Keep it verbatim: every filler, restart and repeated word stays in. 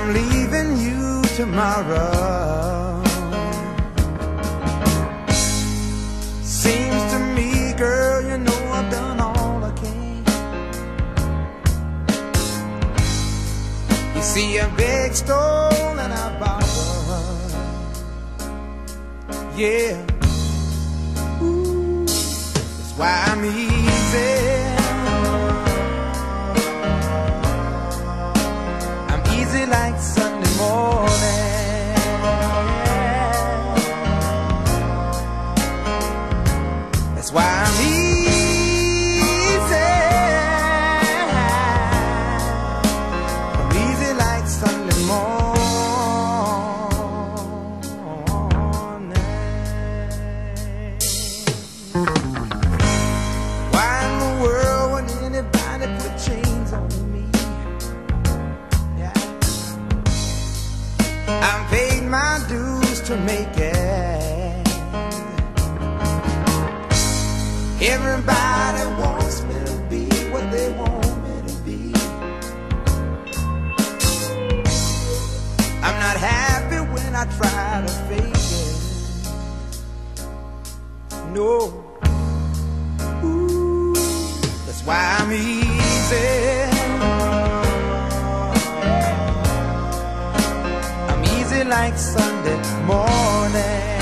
I'm leaving you tomorrow. Seems to me, girl, you know I've done all I can. You see, I beg, stole, and I borrowed. Yeah, ooh, that's why I'm easy. I'm easy like Sunday morning. That's why I'm easy. I'm easy like Sunday morning. Why in the world would anybody put chains on me? Yeah, I've paid my dues to make it. Everybody wants me to be what they want me to be. I'm not happy when I try to fake it. No, ooh, that's why I'm easy. I'm easy like Sunday morning.